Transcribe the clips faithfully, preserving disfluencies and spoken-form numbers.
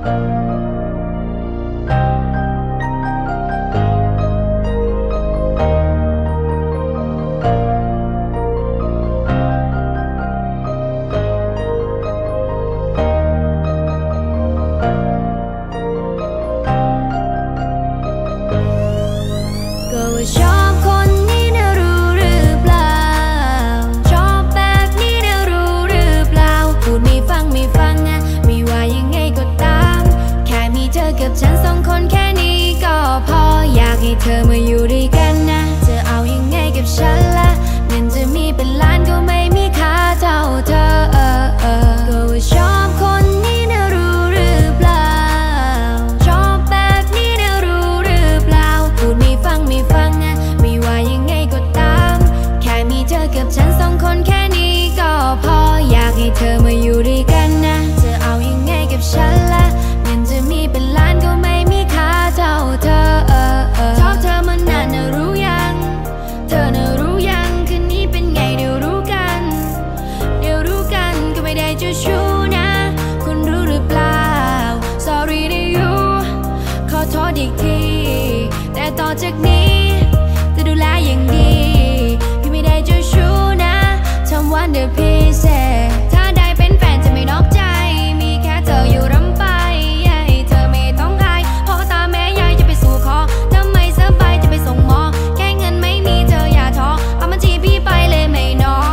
ชอบคนนี้นะรู้หรือเปล่าชอบแบบนี้นะรู้หรือเปล่าพูดไม่ฟังไม่ฟังนะไม่ว่ายังไงก็ตามแค่มีเธอกับฉันสองคนแค่นี้ก็พออยากให้เธอมาอยู่ด้วยกันนะจะเอายังไงกับฉันล่ะเงินจะมีเป็นล้านก็ไม่มีค่าเท่าเธอเออเออก็ว่าชอบคนนี้นะรู้หรือเปล่าชอบแบบนี้นะรู้หรือเปล่าพูดไม่ฟังไม่ฟังนะไม่ว่ายังไงก็ตามแค่มีเธอกับฉันสองคนแค่นี้ก็พออยากให้เธอมาอยู่ด้วยกันนะจะเอายังไงกับฉันล่ะเงินจะมีเป็นล้านก็ไม่มีค่าเท่าเธอเออเออชอบเธอมานานนะรู้ยังเธอน่ะรู้ยังคืนนี้เป็นไงเดี๋ยวรู้กันเดี๋ยวรู้กันก็ไม่ได้เจ้าชู้นะคุณรู้หรือเปล่า sorry to you ขอโทษอีกทีแต่ต่อจากนี้จะดูแลอย่างดีพี่ไม่ได้เจ้าชู้นะทำวันเดอร์พิเศษถ้าได้เป็นแฟนจะไม่นอกใจมีแค่เธออยู่รำไปให้เธอไม่ต้องอายพ่อตาแม่ยายจะไปสู่ขอถ้าไม่สบายจะไปส่งหมอแค่เงินไม่มีเธออย่าท้อเอามันจีพี่ไปเลยไม่นอ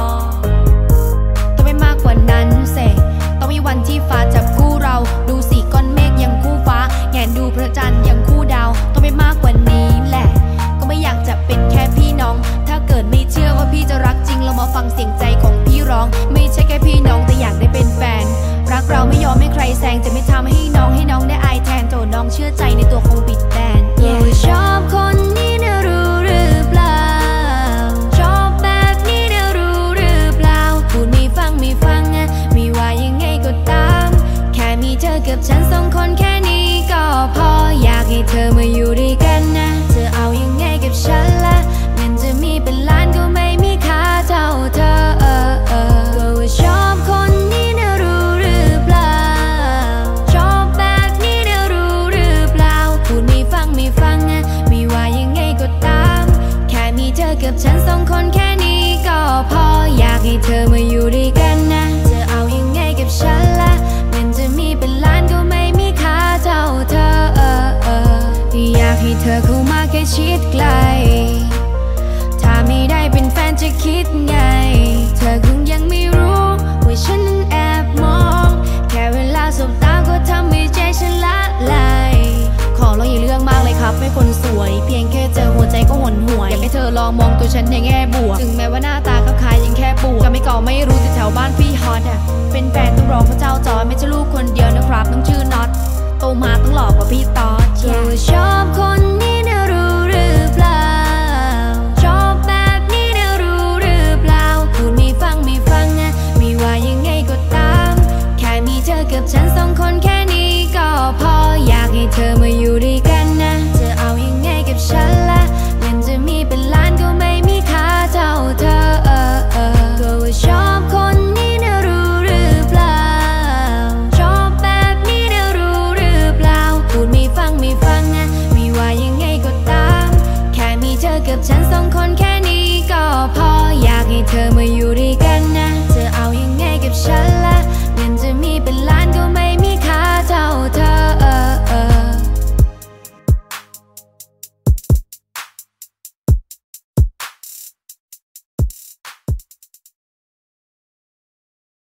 ต้องไปมากกว่านั้นเสต้องมีวันที่ฟ้าจับคู่เราดูสีก้อนเมฆยังคู่ฟ้าแงนดูพระจันทร์ยังคู่ดาวต้องไปมากกว่านี้แหละก็ไม่อยากจะเป็นแค่พี่น้องถ้าเกิดไม่เชื่อว่าพี่จะรักจริงเรามาฟังเสียงใจของพี่ร้องไม่ใช่แค่พี่น้องแต่อยากได้เป็นแฟนรักเราไม่ยอมให้ใครแซงจะไม่ทำให้น้องให้น้องได้อายแทนโจน้องเชื่อใจในตัวคงปิดแดน yeah. ชอบคนนี้นะรู้หรือเปล่าชอบแบบนี้นะรู้หรือเปล่าพูดไม่ฟังไม่ฟังนะไม่ว่ายังไงก็ตามแค่มีเธอกับฉันสองคนแค่นี้ก็พออยากให้เธอมาอยู่ด้วยกันนะจะเอายังไงกับฉันล่ะเงินจะมีเป็นล้านก็ไม่มีค่าเท่าเธอเออเออก็ว่าชอบคนนี้นะรู้หรือเปล่าชอบแบบนี้นะรู้หรือเปล่าพูดไม่ฟังไม่ฟังนะไม่ว่ายังไงก็ตามแค่มีเธอกับฉันสองคนแค่นี้ก็พออยากให้เธอมาอยู่ด้วยกันนะจะเอายังไงกับฉันล่ะเงินจะมีเป็นล้านก็ไม่มีค่าเท่าเธอเออเอออยากให้เธอเข้ามาแค่ชิดไกลถ้าไม่ได้เป็นแฟนจะคิดไงเธอคงยังไม่รู้ว่าฉันนั้นแอบมองแค่เวลาสบตาก็ทำให้ใจฉันละลายขอร้องอย่าเรื่องมากเลยครับไม่คนสวยเพียงแค่เจอหัวใจก็หวนหวยอยากให้เธอลองมองตัวฉันในแง่บวกถึงแม้ว่าหน้าตาเขาคล้ายยังแค่ปวดจะไม่ก่อไม่รู้แต่แถวบ้านพี่ฮอตอะเป็นแฟนต้องรองพระเจ้าจอยไม่ใช่ลูกคนเดียวนะครับต้องชื่อน็อตโตมาต้องหลอกกว่าพี่ตอด yeah. ชอบคนนี้